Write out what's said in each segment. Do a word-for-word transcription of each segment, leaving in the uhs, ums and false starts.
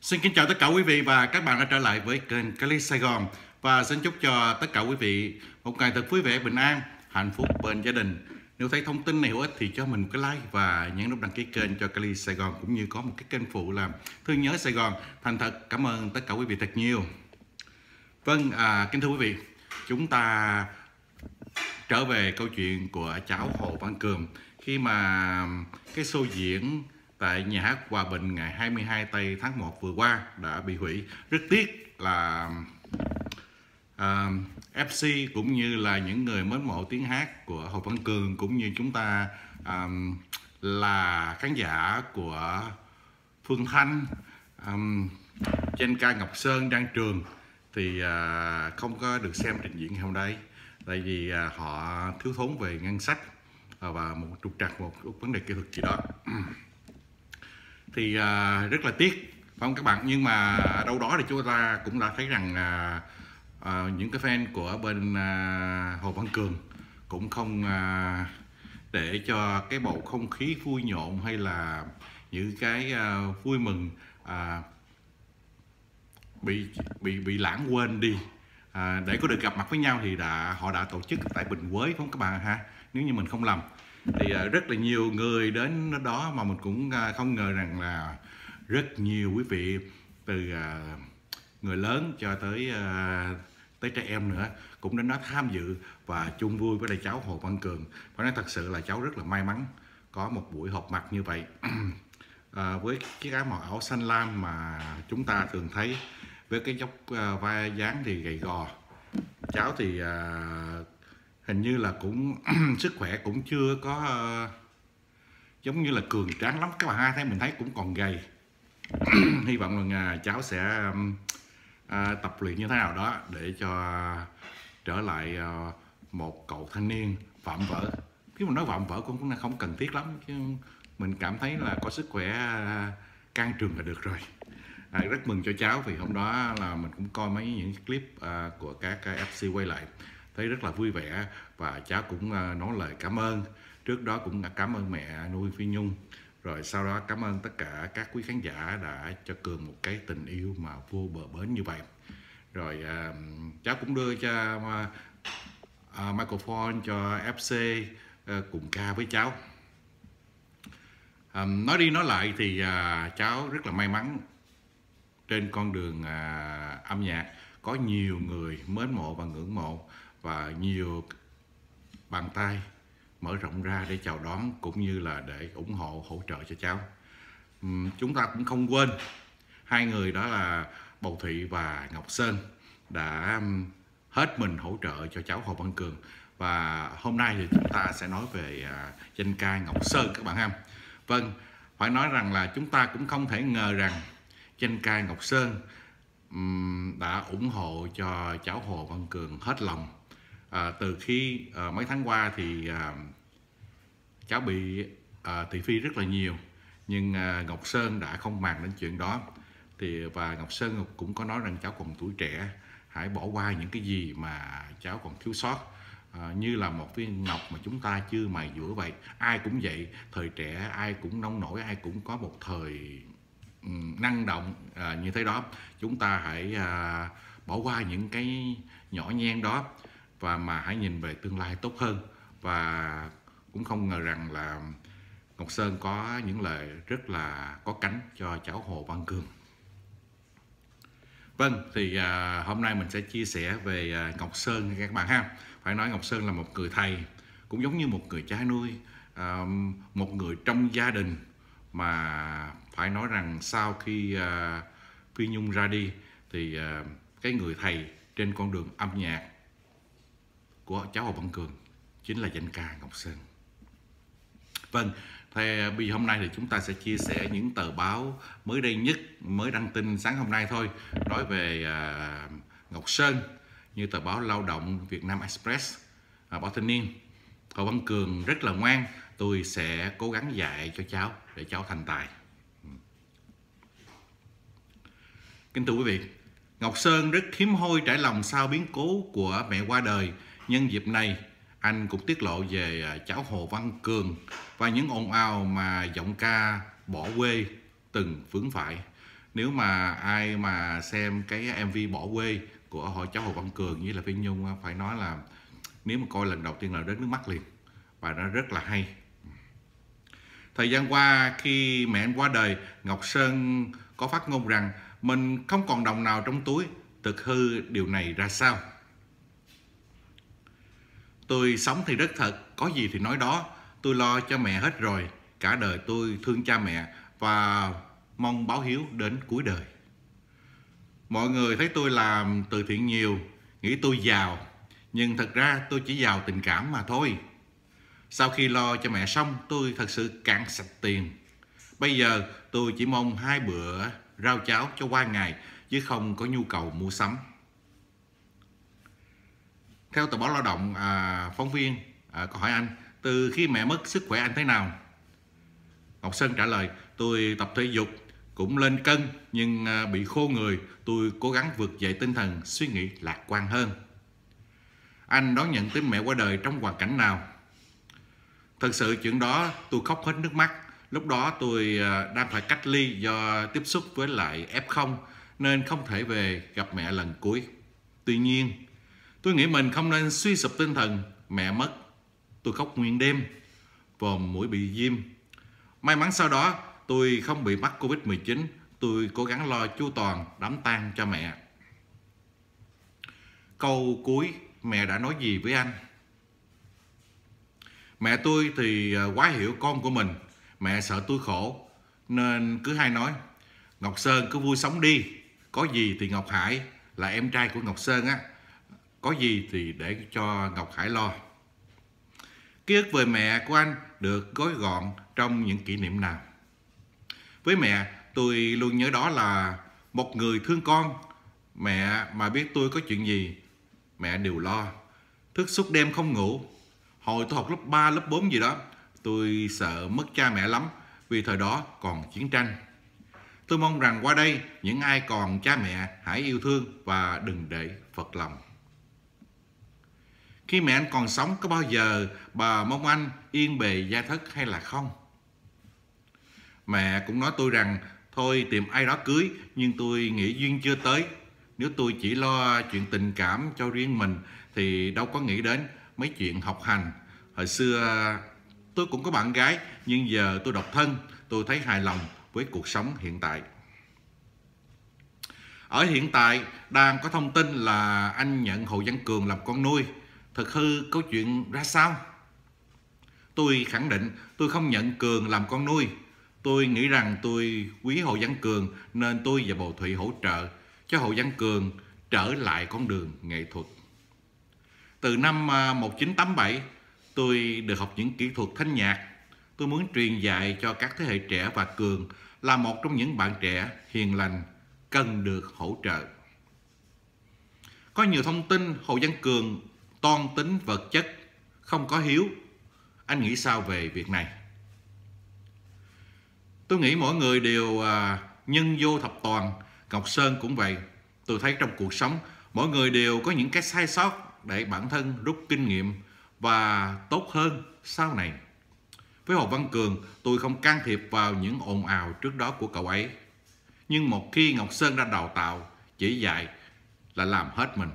Xin kính chào tất cả quý vị và các bạn đã trở lại với kênh Click Sài Gòn. Và xin chúc cho tất cả quý vị một ngày thật vui vẻ, bình an, hạnh phúc bên gia đình. Nếu thấy thông tin này hữu ích thì cho mình một cái like và nhấn nút đăng ký kênh cho Click Sài Gòn, cũng như có một cái kênh phụ là Thương Nhớ Sài Gòn. Thành thật cảm ơn tất cả quý vị thật nhiều. Vâng, à, kính thưa quý vị, chúng ta trở về câu chuyện của cháu Hồ Văn Cường khi mà cái show diễn tại nhà hát Hòa Bình ngày hai mươi hai tây tháng một vừa qua đã bị hủy. Rất tiếc là uh, ép xê cũng như là những người mến mộ tiếng hát của Hồ Văn Cường, cũng như chúng ta um, là khán giả của Phương Thanh, um, danh ca Ngọc Sơn, Đan Trường thì uh, không có được xem trình diễn hôm nay, tại vì uh, họ thiếu thốn về ngân sách uh, và một trục trặc, một, một vấn đề kỹ thuật gì đó. Thì uh, rất là tiếc, phải không các bạn? Nhưng mà đâu đó thì chúng ta cũng đã thấy rằng uh, uh, những cái fan của bên uh, Hồ Văn Cường cũng không uh, để cho cái bầu không khí vui nhộn hay là những cái uh, vui mừng uh, bị bị bị lãng quên đi. À, để có được gặp mặt với nhau thì đã họ đã tổ chức tại Bình Quế, phải không các bạn ha? Nếu như mình không lầm thì uh, rất là nhiều người đến đó, mà mình cũng uh, không ngờ rằng là rất nhiều quý vị từ uh, người lớn cho tới uh, tới trẻ em nữa cũng đến đó tham dự và chung vui với đại cháu Hồ Văn Cường. Phải nói thật sự là cháu rất là may mắn có một buổi họp mặt như vậy. À, với chiếc áo màu áo xanh lam mà chúng ta thường thấy, với cái dốc uh, vai dáng thì gầy gò. Cháu thì uh, hình như là cũng sức khỏe cũng chưa có uh, giống như là cường tráng lắm các bạn ha, thấy mình thấy cũng còn gầy. Hy vọng là uh, cháu sẽ um, uh, tập luyện như thế nào đó để cho uh, trở lại uh, một cậu thanh niên vạm vỡ. Nếu mà nói vạm vỡ cũng không cần thiết lắm, chứ mình cảm thấy là có sức khỏe uh, can trường là được rồi. À, rất mừng cho cháu vì hôm đó là mình cũng coi mấy những clip uh, của các uh, ép xê quay lại, thấy rất là vui vẻ, và cháu cũng uh, nói lời cảm ơn. Trước đó cũng đã cảm ơn mẹ nuôi Phi Nhung, rồi sau đó cảm ơn tất cả các quý khán giả đã cho Cường một cái tình yêu mà vô bờ bến như vậy. Rồi uh, cháu cũng đưa cho uh, uh, microphone cho ép xê uh, cùng ca với cháu. Um, nói đi nói lại thì uh, cháu rất là may mắn trên con đường à, âm nhạc có nhiều người mến mộ và ngưỡng mộ, và nhiều bàn tay mở rộng ra để chào đón cũng như là để ủng hộ hỗ trợ cho cháu. Uhm, chúng ta cũng không quên hai người đó là Bầu Thị và Ngọc Sơn đã um, hết mình hỗ trợ cho cháu Hồ Văn Cường. Và hôm nay thì chúng ta sẽ nói về à, danh ca Ngọc Sơn các bạn ha. Vâng, phải nói rằng là chúng ta cũng không thể ngờ rằng danh ca Ngọc Sơn um, đã ủng hộ cho cháu Hồ Văn Cường hết lòng. À, từ khi à, mấy tháng qua thì à, cháu bị à, thị phi rất là nhiều, nhưng à, Ngọc Sơn đã không màng đến chuyện đó. Thì và Ngọc Sơn cũng có nói rằng cháu còn tuổi trẻ, hãy bỏ qua những cái gì mà cháu còn thiếu sót. À, như là một viên ngọc mà chúng ta chưa mài dũa vậy. Ai cũng vậy, thời trẻ ai cũng nông nổi, ai cũng có một thời năng động à, như thế đó. Chúng ta hãy à, bỏ qua những cái nhỏ nhen đó và mà hãy nhìn về tương lai tốt hơn. Và cũng không ngờ rằng là Ngọc Sơn có những lời rất là có cánh cho cháu Hồ Văn Cường. Vâng, thì à, hôm nay mình sẽ chia sẻ về à, Ngọc Sơn các bạn ha. Phải nói Ngọc Sơn là một người thầy, cũng giống như một người cha nuôi, à, một người trong gia đình, mà phải nói rằng sau khi uh, Phi Nhung ra đi thì uh, cái người thầy trên con đường âm nhạc của cháu Hồ Văn Cường chính là danh ca Ngọc Sơn. Vâng, thì vì hôm nay thì chúng ta sẽ chia sẻ những tờ báo mới đây nhất, mới đăng tin sáng hôm nay thôi, nói về uh, Ngọc Sơn, như tờ báo Lao động, Việt Nam Express, uh, báo Thanh niên. Hồ Văn Cường rất là ngoan, tôi sẽ cố gắng dạy cho cháu để cháu thành tài. Kính thưa quý vị, Ngọc Sơn rất hiếm hoi trải lòng sau biến cố của mẹ qua đời. Nhân dịp này, anh cũng tiết lộ về cháu Hồ Văn Cường và những ồn ào mà giọng ca bỏ quê từng vướng phải. Nếu mà ai mà xem cái em vê Bỏ Quê của họ cháu Hồ Văn Cường với là Phi Nhung, phải nói là nếu mà coi lần đầu tiên là rớt nước mắt liền, và nó rất là hay. Thời gian qua khi mẹ anh qua đời, Ngọc Sơn có phát ngôn rằng mình không còn đồng nào trong túi. Thực hư điều này ra sao? Tôi sống thì rất thật, có gì thì nói đó. Tôi lo cho mẹ hết rồi. Cả đời tôi thương cha mẹ và mong báo hiếu đến cuối đời. Mọi người thấy tôi làm từ thiện nhiều, nghĩ tôi giàu, nhưng thật ra tôi chỉ giàu tình cảm mà thôi. Sau khi lo cho mẹ xong, tôi thật sự cạn sạch tiền. Bây giờ tôi chỉ mong hai bữa rau cháo cho qua ngày, chứ không có nhu cầu mua sắm. Theo tờ báo Lao động, à, phóng viên à, có hỏi anh, từ khi mẹ mất sức khỏe anh thế nào? Ngọc Sơn trả lời, tôi tập thể dục, cũng lên cân, nhưng à, bị khô người. Tôi cố gắng vực dậy tinh thần, suy nghĩ lạc quan hơn. Anh đón nhận tin mẹ qua đời trong hoàn cảnh nào? Thật sự chuyện đó tôi khóc hết nước mắt. Lúc đó tôi đang phải cách ly do tiếp xúc với lại ép không, nên không thể về gặp mẹ lần cuối. Tuy nhiên, tôi nghĩ mình không nên suy sụp tinh thần. Mẹ mất, tôi khóc nguyên đêm, vòm mũi bị viêm. May mắn sau đó tôi không bị mắc Covid mười chín. Tôi cố gắng lo chu toàn đám tang cho mẹ. Câu cuối, mẹ đã nói gì với anh? Mẹ tôi thì quá hiểu con của mình. Mẹ sợ tôi khổ, nên cứ hay nói, Ngọc Sơn cứ vui sống đi. Có gì thì Ngọc Hải là em trai của Ngọc Sơn á, có gì thì để cho Ngọc Hải lo. Ký ức về mẹ của anh được gói gọn trong những kỷ niệm nào? Với mẹ, tôi luôn nhớ đó là một người thương con. Mẹ mà biết tôi có chuyện gì, mẹ đều lo. Thức suốt đêm không ngủ. Hồi tôi học lớp ba, lớp bốn gì đó, tôi sợ mất cha mẹ lắm, vì thời đó còn chiến tranh. Tôi mong rằng qua đây, những ai còn cha mẹ hãy yêu thương và đừng để phật lòng. Khi mẹ anh còn sống, có bao giờ bà mong anh yên bề gia thất hay là không? Mẹ cũng nói tôi rằng thôi tìm ai đó cưới, nhưng tôi nghĩ duyên chưa tới. Nếu tôi chỉ lo chuyện tình cảm cho riêng mình thì đâu có nghĩ đến mấy chuyện học hành. Hồi xưa tôi cũng có bạn gái, nhưng giờ tôi độc thân. Tôi thấy hài lòng với cuộc sống hiện tại. Ở hiện tại đang có thông tin là anh nhận Hồ Văn Cường làm con nuôi. Thực hư câu chuyện ra sao? Tôi khẳng định tôi không nhận Cường làm con nuôi. Tôi nghĩ rằng tôi quý Hồ Văn Cường, nên tôi và bầu Thụy hỗ trợ cho Hồ Văn Cường trở lại con đường nghệ thuật. Từ năm một nghìn chín trăm tám mươi bảy, tôi được học những kỹ thuật thanh nhạc. Tôi muốn truyền dạy cho các thế hệ trẻ, và Cường là một trong những bạn trẻ hiền lành cần được hỗ trợ. Có nhiều thông tin Hồ Văn Cường toan tính vật chất, không có hiếu. Anh nghĩ sao về việc này? Tôi nghĩ mỗi người đều à, nhân vô thập toàn. Ngọc Sơn cũng vậy. Tôi thấy trong cuộc sống mỗi người đều có những cái sai sót để bản thân rút kinh nghiệm và tốt hơn sau này. Với Hồ Văn Cường, tôi không can thiệp vào những ồn ào trước đó của cậu ấy. Nhưng một khi Ngọc Sơn đã đào tạo, chỉ dạy là làm hết mình.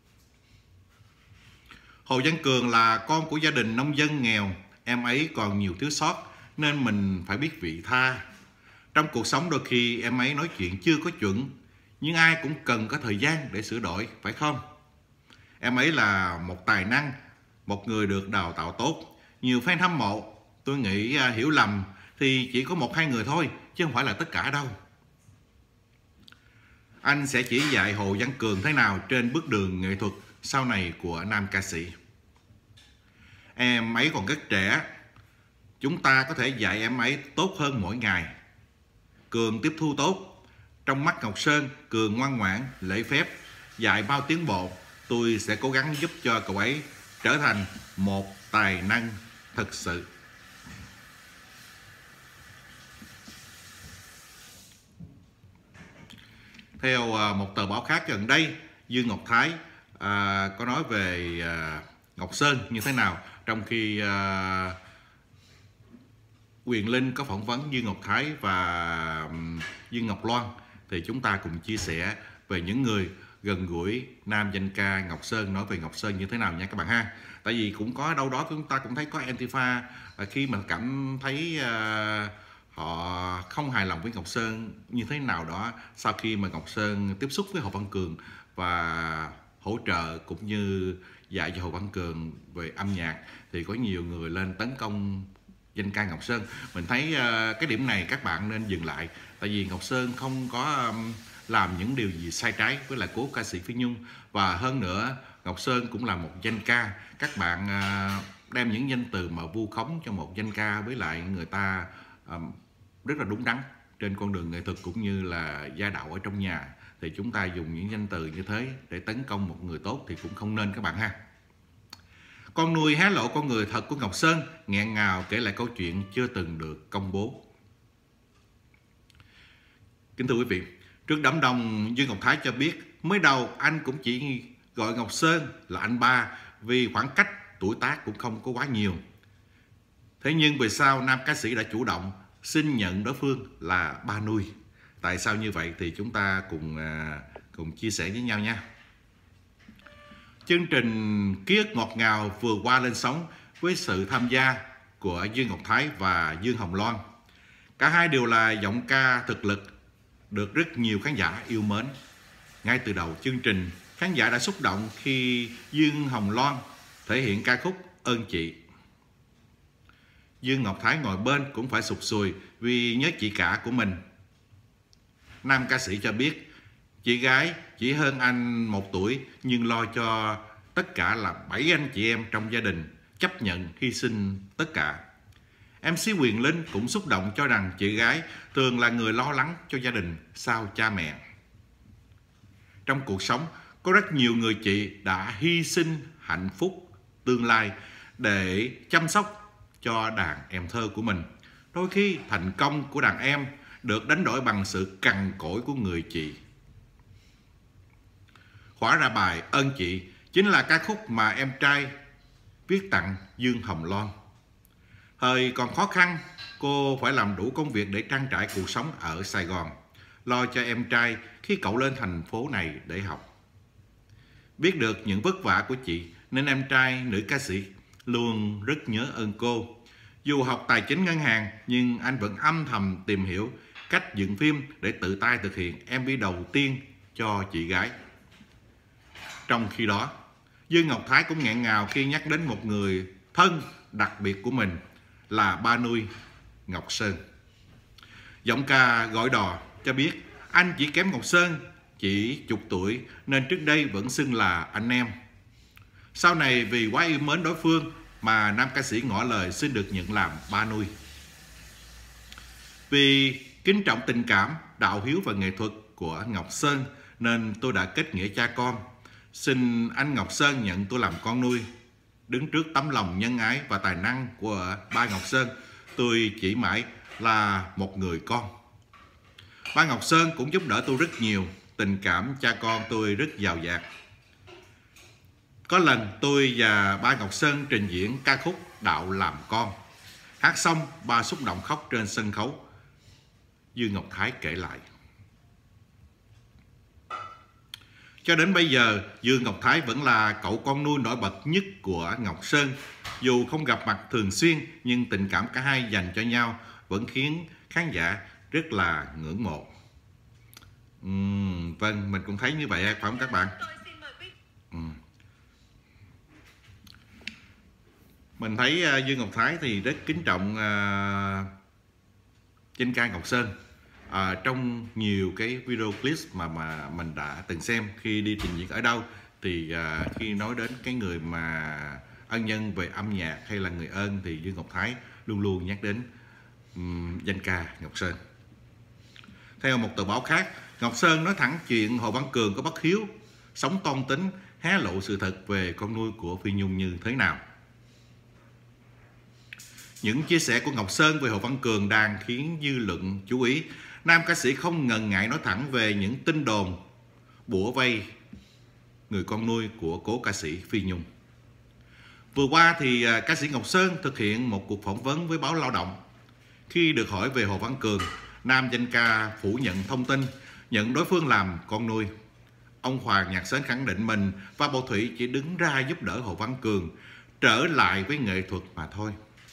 Hồ Văn Cường là con của gia đình nông dân nghèo. Em ấy còn nhiều thiếu sót, nên mình phải biết vị tha. Trong cuộc sống đôi khi em ấy nói chuyện chưa có chuẩn, nhưng ai cũng cần có thời gian để sửa đổi, phải không? Em ấy là một tài năng, một người được đào tạo tốt, nhiều fan hâm mộ. Tôi nghĩ à, hiểu lầm thì chỉ có một hai người thôi, chứ không phải là tất cả đâu. Anh sẽ chỉ dạy Hồ Văn Cường thế nào trên bước đường nghệ thuật sau này của nam ca sĩ? Em ấy còn rất trẻ, chúng ta có thể dạy em ấy tốt hơn mỗi ngày. Cường tiếp thu tốt. Trong mắt Ngọc Sơn, Cường ngoan ngoãn, lễ phép, dạy bao tiến bộ. Tôi sẽ cố gắng giúp cho cậu ấy trở thành một tài năng thật sự. Theo một tờ báo khác gần đây, Dương Ngọc Thái à, có nói về à, Ngọc Sơn như thế nào, trong khi à, Quyền Linh có phỏng vấn Dương Ngọc Thái và um, Dương Ngọc Loan, thì chúng ta cùng chia sẻ về những người gần gũi nam danh ca Ngọc Sơn, nói về Ngọc Sơn như thế nào nha các bạn ha. Tại vì cũng có đâu đó chúng ta cũng thấy có anti-fan khi mà cảm thấy uh, họ không hài lòng với Ngọc Sơn như thế nào đó sau khi mà Ngọc Sơn tiếp xúc với Hồ Văn Cường và hỗ trợ cũng như dạy cho Hồ Văn Cường về âm nhạc, thì có nhiều người lên tấn công danh ca Ngọc Sơn. Mình thấy uh, cái điểm này các bạn nên dừng lại, tại vì Ngọc Sơn không có um, làm những điều gì sai trái với lại cố ca sĩ Phi Nhung. Và hơn nữa, Ngọc Sơn cũng là một danh ca. Các bạn uh, đem những danh từ mà vu khống cho một danh ca, với lại người ta um, rất là đúng đắn trên con đường nghệ thuật cũng như là gia đạo ở trong nhà, thì chúng ta dùng những danh từ như thế để tấn công một người tốt thì cũng không nên các bạn ha. Con nuôi hé lộ con người thật của Ngọc Sơn, nghẹn ngào kể lại câu chuyện chưa từng được công bố. Kính thưa quý vị, trước đám đông, Dương Ngọc Thái cho biết mới đầu anh cũng chỉ gọi Ngọc Sơn là anh ba vì khoảng cách tuổi tác cũng không có quá nhiều. Thế nhưng về sau nam ca sĩ đã chủ động xin nhận đối phương là ba nuôi. Tại sao như vậy thì chúng ta cùng cùng chia sẻ với nhau nha. Chương trình Ký ức ngọt ngào vừa qua lên sóng với sự tham gia của Dương Ngọc Thái và Dương Hồng Loan. Cả hai đều là giọng ca thực lực được rất nhiều khán giả yêu mến. Ngay từ đầu chương trình, khán giả đã xúc động khi Dương Hồng Loan thể hiện ca khúc Ơn Chị. Dương Ngọc Thái ngồi bên cũng phải sụt sùi vì nhớ chị cả của mình. Nam ca sĩ cho biết chị gái chỉ hơn anh một tuổi nhưng lo cho tất cả là bảy anh chị em trong gia đình, chấp nhận hy sinh tất cả. em xê Quyền Linh cũng xúc động cho rằng chị gái thường là người lo lắng cho gia đình sau cha mẹ. Trong cuộc sống, có rất nhiều người chị đã hy sinh hạnh phúc tương lai để chăm sóc cho đàn em thơ của mình. Đôi khi thành công của đàn em được đánh đổi bằng sự cằn cỗi của người chị. Hóa ra bài Ơn Chị chính là ca khúc mà em trai viết tặng Dương Hồng Loan. Thời còn khó khăn, cô phải làm đủ công việc để trang trải cuộc sống ở Sài Gòn, lo cho em trai khi cậu lên thành phố này để học. Biết được những vất vả của chị nên em trai nữ ca sĩ luôn rất nhớ ơn cô. Dù học tài chính ngân hàng nhưng anh vẫn âm thầm tìm hiểu cách dựng phim để tự tay thực hiện em vê đầu tiên cho chị gái. Trong khi đó, Dương Ngọc Thái cũng nghẹn ngào khi nhắc đến một người thân đặc biệt của mình là ba nuôi Ngọc Sơn. Giọng ca Gọi Đò cho biết anh chỉ kém Ngọc Sơn chỉ chục tuổi nên trước đây vẫn xưng là anh em. Sau này vì quá yêu mến đối phương mà nam ca sĩ ngỏ lời xin được nhận làm ba nuôi. Vì kính trọng tình cảm, đạo hiếu và nghệ thuật của Ngọc Sơn nên tôi đã kết nghĩa cha con. Xin anh Ngọc Sơn nhận tôi làm con nuôi. Đứng trước tấm lòng nhân ái và tài năng của ba Ngọc Sơn, tôi chỉ mãi là một người con. Ba Ngọc Sơn cũng giúp đỡ tôi rất nhiều. Tình cảm cha con tôi rất giàu dạt. Có lần tôi và ba Ngọc Sơn trình diễn ca khúc Đạo Làm Con. Hát xong, ba xúc động khóc trên sân khấu. Dương Ngọc Thái kể lại. Cho đến bây giờ, Dương Ngọc Thái vẫn là cậu con nuôi nổi bật nhất của Ngọc Sơn. Dù không gặp mặt thường xuyên, nhưng tình cảm cả hai dành cho nhau vẫn khiến khán giả rất là ngưỡng mộ. Uhm, vâng, mình cũng thấy như vậy, phải không các bạn? Uhm. Mình thấy uh, Dương Ngọc Thái thì rất kính trọng uh, danh ca Ngọc Sơn. À, trong nhiều cái video clip mà mà mình đã từng xem khi đi trình diễn ở đâu thì à, khi nói đến cái người mà ân nhân về âm nhạc hay là người ơn thì Dương Ngọc Thái luôn luôn nhắc đến um, danh ca Ngọc Sơn. Theo một tờ báo khác, Ngọc Sơn nói thẳng chuyện Hồ Văn Cường có bất hiếu, sống toan tính, hé lộ sự thật về con nuôi của Phi Nhung như thế nào. Những chia sẻ của Ngọc Sơn về Hồ Văn Cường đang khiến dư luận chú ý. Nam ca sĩ không ngần ngại nói thẳng về những tin đồn bủa vây người con nuôi của cố ca sĩ Phi Nhung. Vừa qua thì ca sĩ Ngọc Sơn thực hiện một cuộc phỏng vấn với báo Lao động. Khi được hỏi về Hồ Văn Cường, nam danh ca phủ nhận thông tin nhận đối phương làm con nuôi. Ông Hoàng Nhạc Sến khẳng định mình và Bảo Thủy chỉ đứng ra giúp đỡ Hồ Văn Cường trở lại với nghệ thuật mà thôi.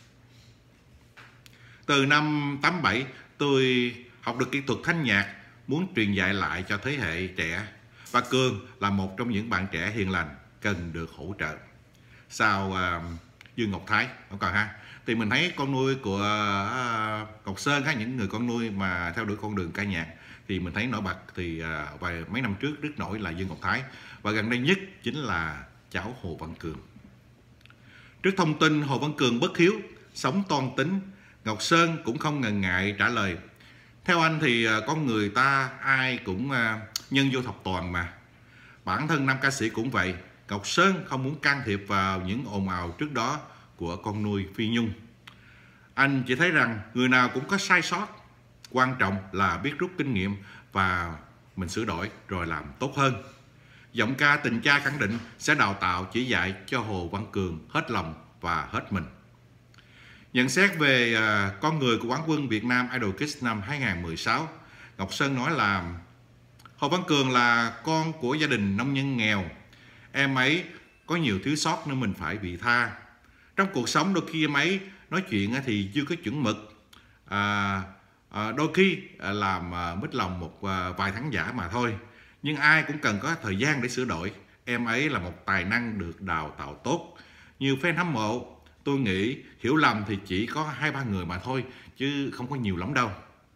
Từ năm tám bảy, tôi học được kỹ thuật thanh nhạc, muốn truyền dạy lại cho thế hệ trẻ. Và Cường là một trong những bạn trẻ hiền lành cần được hỗ trợ. Sau uh, Dương Ngọc Thái, không còn ha. Thì mình thấy con nuôi của uh, Ngọc Sơn, ha, những người con nuôi mà theo đuổi con đường ca nhạc thì mình thấy nổi bật thì uh, vài mấy năm trước rất nổi là Dương Ngọc Thái, và gần đây nhất chính là cháu Hồ Văn Cường. Trước thông tin Hồ Văn Cường bất hiếu, sống toan tính, Ngọc Sơn cũng không ngần ngại trả lời. Theo anh thì uh, con người ta ai cũng uh, nhân vô thập toàn mà. Bản thân nam ca sĩ cũng vậy. Ngọc Sơn không muốn can thiệp vào những ồn ào trước đó của con nuôi Phi Nhung. Anh chỉ thấy rằng người nào cũng có sai sót. Quan trọng là biết rút kinh nghiệm và mình sửa đổi rồi làm tốt hơn. Giọng ca Tình Cha khẳng định sẽ đào tạo chỉ dạy cho Hồ Văn Cường hết lòng và hết mình. Nhận xét về uh, con người của quán quân Việt Nam Idol Kids năm hai không một sáu, Ngọc Sơn nói là Hồ Văn Cường là con của gia đình nông dân nghèo. Em ấy có nhiều thiếu sót nên mình phải vị tha. Trong cuộc sống đôi khi em ấy nói chuyện thì chưa có chuẩn mực, à, à, đôi khi làm à, mít lòng một à, vài khán giả mà thôi. Nhưng ai cũng cần có thời gian để sửa đổi. Em ấy là một tài năng được đào tạo tốt. Nhiều fan hâm mộ, tôi nghĩ hiểu lầm thì chỉ có hai ba người mà thôi, chứ không có nhiều lắm đâu.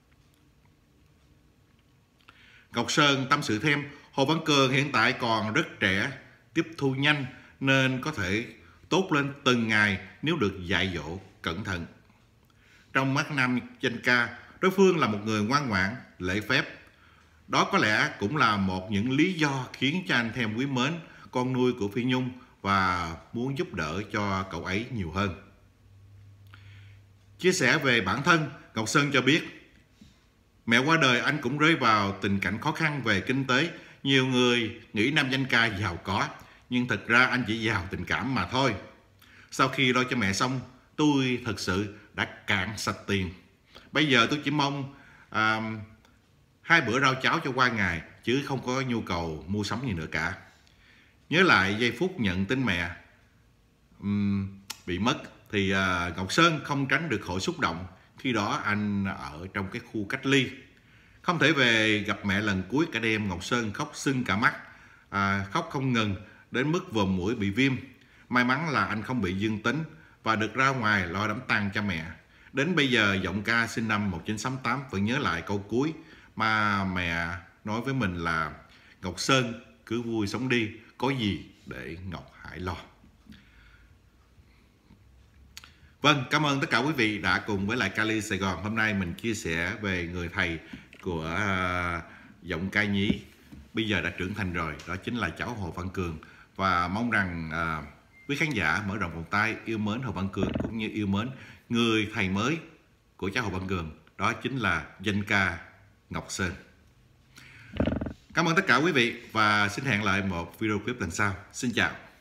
Ngọc Sơn tâm sự thêm, Hồ Văn Cường hiện tại còn rất trẻ, tiếp thu nhanh nên có thể tốt lên từng ngày nếu được dạy dỗ cẩn thận. Trong mắt nam danh ca, đối phương là một người ngoan ngoãn, lễ phép. Đó có lẽ cũng là một những lý do khiến cho anh thêm quý mến con nuôi của Phi Nhung và muốn giúp đỡ cho cậu ấy nhiều hơn. Chia sẻ về bản thân, Ngọc Sơn cho biết, mẹ qua đời anh cũng rơi vào tình cảnh khó khăn về kinh tế. Nhiều người nghĩ nam danh ca giàu có, nhưng thật ra anh chỉ giàu tình cảm mà thôi. Sau khi lo cho mẹ xong, tôi thật sự đã cạn sạch tiền. Bây giờ tôi chỉ mong à, hai bữa rau cháo cho qua ngày, chứ không có nhu cầu mua sắm gì nữa cả. Nhớ lại giây phút nhận tin mẹ um, bị mất thì uh, Ngọc Sơn không tránh được khỏi xúc động. Khi đó anh ở trong cái khu cách ly, không thể về gặp mẹ lần cuối. Cả đêm Ngọc Sơn khóc sưng cả mắt, à, khóc không ngừng đến mức vòm mũi bị viêm. May mắn là anh không bị dương tính và được ra ngoài lo đám tang cho mẹ. Đến bây giờ giọng ca sinh năm một nghìn chín trăm sáu mươi tám vẫn nhớ lại câu cuối mà mẹ nói với mình là Ngọc Sơn cứ vui sống đi, có gì để Ngọc Hải lo. Vâng, cảm ơn tất cả quý vị đã cùng với lại Cali Sài Gòn. Hôm nay mình chia sẻ về người thầy của uh, giọng ca nhí bây giờ đã trưởng thành rồi, đó chính là cháu Hồ Văn Cường. Và mong rằng uh, quý khán giả mở rộng vòng tay yêu mến Hồ Văn Cường cũng như yêu mến người thầy mới của cháu Hồ Văn Cường, đó chính là danh ca Ngọc Sơn. Cảm ơn tất cả quý vị và xin hẹn lại một video clip lần sau. Xin chào.